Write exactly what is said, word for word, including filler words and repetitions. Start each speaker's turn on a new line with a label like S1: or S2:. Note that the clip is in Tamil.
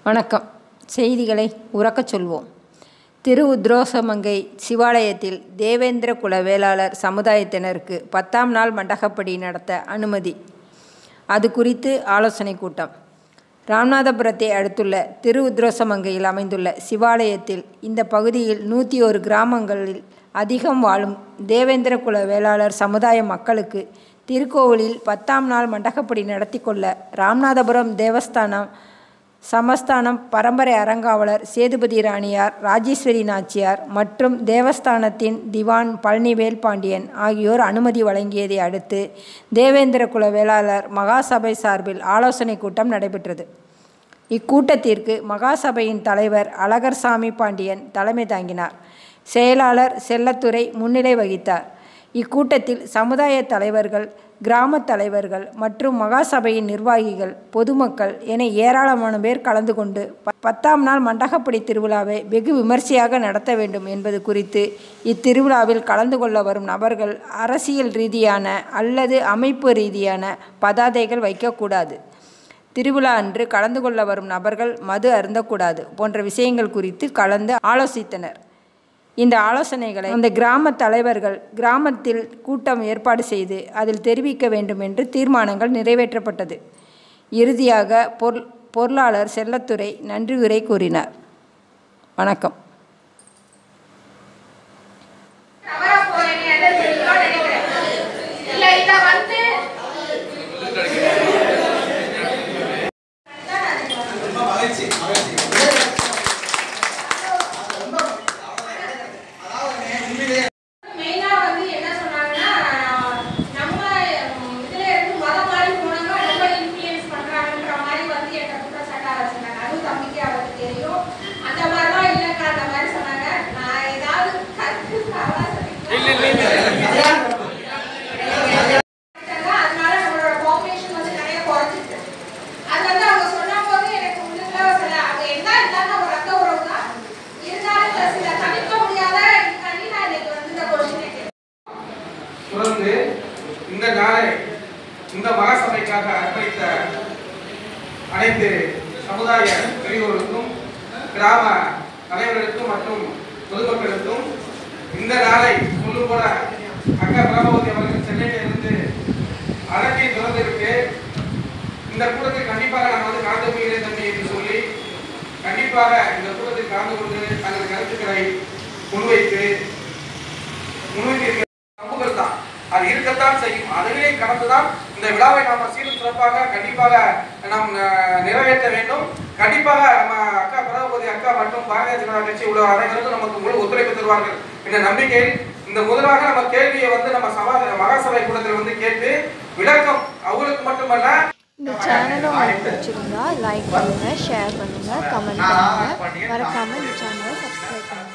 S1: வணக்கம். செய்திகளை உரக்கச் சொல்வோம். திருஉத்ரோசமங்கை சிவாலயத்தில் தேவேந்திர குல வேளாளர் சமுதாயத்தினருக்கு பத்தாம் நாள் மண்டகப்படி நடத்த அனுமதி. அது குறித்து ஆலோசனை கூட்டம். ராமநாதபுரத்தை அடுத்துள்ள திருஉத்ரோசமங்கையில் அமைந்துள்ள சிவாலயத்தில் இந்த பகுதியில் நூற்றி ஒரு கிராமங்களில் அதிகம் வாழும் தேவேந்திர குல வேளாளர் சமுதாய மக்களுக்கு திருக்கோவிலில் பத்தாம் நாள் மண்டகப்படி நடத்தி கொள்ள ராமநாதபுரம் தேவஸ்தானம் சமஸ்தானம் பரம்பரை அறங்காவலர் சேதுபதி ராணியார், ராஜேஸ்வரி நாச்சியார் மற்றும் தேவஸ்தானத்தின் திவான் பழனிவேல் பாண்டியன் ஆகியோர் அனுமதி வழங்கியதை அடுத்து தேவேந்திர குல வேளாளர் மகாசபை சார்பில் ஆலோசனை கூட்டம் நடைபெற்றது. இக்கூட்டத்திற்கு மகாசபையின் தலைவர் அழகர்சாமி பாண்டியன் தலைமை தாங்கினார். செயலாளர் செல்லத்துரை முன்னிலை வகித்தார். இக்கூட்டத்தில் சமுதாய தலைவர்கள், கிராம தலைவர்கள் மற்றும் மகாசபையின் நிர்வாகிகள், பொதுமக்கள் என ஏராளமான பேர் கலந்து கொண்டு பத்தாம் நாள் மண்டகப்படி திருவிழாவை வெகு விமர்சையாக நடத்த வேண்டும் என்பது குறித்து இத்திருவிழாவில் கலந்து கொள்ள வரும் நபர்கள் அரசியல் ரீதியான அல்லது அமைப்பு ரீதியான பதாதைகள் வைக்கக்கூடாது, திருவிழா அன்று கலந்து கொள்ள வரும் நபர்கள் மது அருந்தக்கூடாது போன்ற விஷயங்கள் குறித்து கலந்து ஆலோசித்தனர். இந்த ஆலோசனைகளை அந்த கிராம தலைவர்கள் கிராமத்தில் கூட்டம் ஏற்பாடு செய்து அதில் தெரிவிக்க வேண்டும் என்று தீர்மானங்கள் நிறைவேற்றப்பட்டது. இறுதியாக பொருள் பொருளாளர் செல்லத்துரை நன்றியுரை கூறினார். வணக்கம்.
S2: தொடர்ந்து இந்த நாளை இந்த மகாசபைக்காக அர்ப்பணித்த அனைத்து சமுதாய பெரியோர்களுக்கும், கிராம தலைவர்களுக்கும் மற்றும் பொதுமக்களுக்கும் இந்த நாளை சொல்லும் போல அக்கா பிரபாவதி அவர்கள் சென்னையிலிருந்து அழகை தொடர்ந்திருக்கு. இந்த கூட்டத்தில் கண்டிப்பாக நான் வந்து கலந்து கொள்கிறேன் தம்பி என்று சொல்லி கண்டிப்பாக இந்த கூட்டத்தில் கலந்து கொண்டு தங்கள் கருத்துக்களை முன்வைத்து முன்வைத்திருக்க சமூகங்கள் தான் அது இருக்கத்தான் செய்யும். அதுவே கடந்துதான் இந்த விழாவை நாம் சீரும் சிறப்பாக கண்டிப்பாக நாம் நிறைவேற்ற வேண்டும். கண்டிப்பாக நம்ம அக்கா பிரபாவதி அக்கா மற்றும் பாரதிய ஜனதா கட்சி உள்ள அனைவருக்கும் நமக்கு முழு ஒத்துழைப்பு தருவார்கள் என்ற நம்பிக்கையில் இந்த முதலாக நம்ம கேள்வியை வந்து நம்ம சபா மகாசபை கூட்டத்தில் வந்து கேட்டு விளக்கம் அவங்களுக்கு மட்டுமல்ல.
S3: இந்த சேனலை உங்களுக்கு பிடிச்சிருந்தா லைக் பண்ணுங்க, ஷேர் பண்ணுங்க, கமெண்ட் பண்ணுங்க, மறக்காம இந்த சேனலை சப்ஸ்கிரைப் பண்ணுங்க.